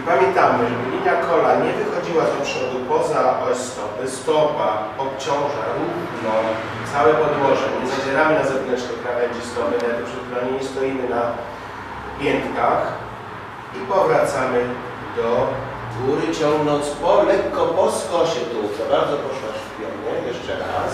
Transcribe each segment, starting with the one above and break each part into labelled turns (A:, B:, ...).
A: pamiętamy, żeby linia kola nie wychodziła do przodu poza oś stopy. Stopa obciąża równo całe podłoże. Nie zadzieramy na zewnętrznej krawędzi stopy, nawet przy której nie stoimy na piętkach. I powracamy do góry, ciągnąc lekko po skosie tułowia. Bardzo poszła szpionnie. Jeszcze raz.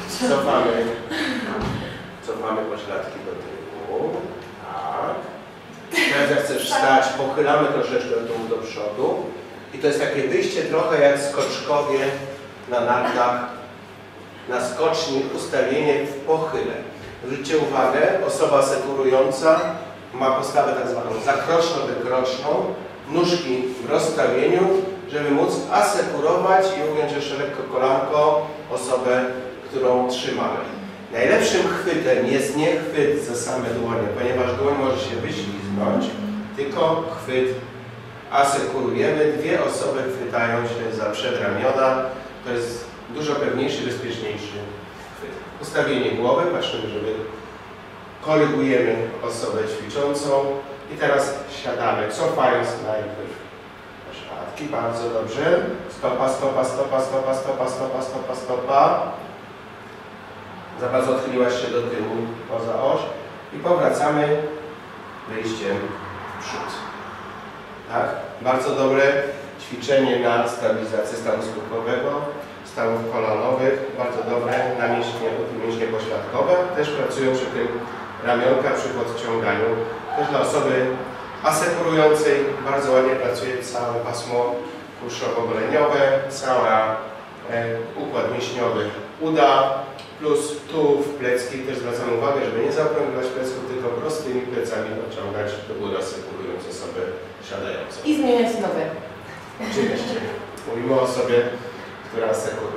A: Cofamy pośladki do tyłu. Tak. Teraz jak chcesz wstać, pochylamy troszeczkę tułów do przodu. I to jest takie wyjście trochę jak skoczkowie na nartach. Na skoczni ustawienie w pochyle. Zwróćcie uwagę, osoba sekurująca ma postawę tak zwaną zakroczno-wykroczną, nóżki w rozstawieniu, żeby móc asekurować i ugiąć jeszcze lekko kolanko osobę, którą trzymamy. Najlepszym chwytem jest nie chwyt za same dłonie, ponieważ dłoń może się wyślizgnąć, tylko chwyt asekurujemy. Dwie osoby chwytają się za przedramiona. To jest dużo pewniejszy, bezpieczniejszy chwyt. Ustawienie głowy, patrzymy, żeby korygujemy osobę ćwiczącą. I teraz siadamy, cofając najpierw pośladki. Bardzo dobrze. Stopa, stopa, stopa, stopa, stopa, stopa, stopa, stopa. Za bardzo odchyliłaś się do tyłu, poza oś. I powracamy wyjściem w przód. Tak? Bardzo dobre ćwiczenie na stabilizację stanu skupowego, stawów kolanowych. Bardzo dobre na mięśnie pośladkowe. Też pracują przy tym ramionka przy podciąganiu. Też dla osoby asekurującej bardzo ładnie pracuje całe pasmo kulszowo-goleniowe, cały układ mięśniowy uda, plus tułów, plecki. Też zwracamy uwagę, żeby nie zaokrąglać plecków, tylko prostymi plecami odciągać do góry, asekurując osobę siadającą.
B: I zmieniać nowe.
A: Oczywiście. Mówimy o osobie, która asekuruje.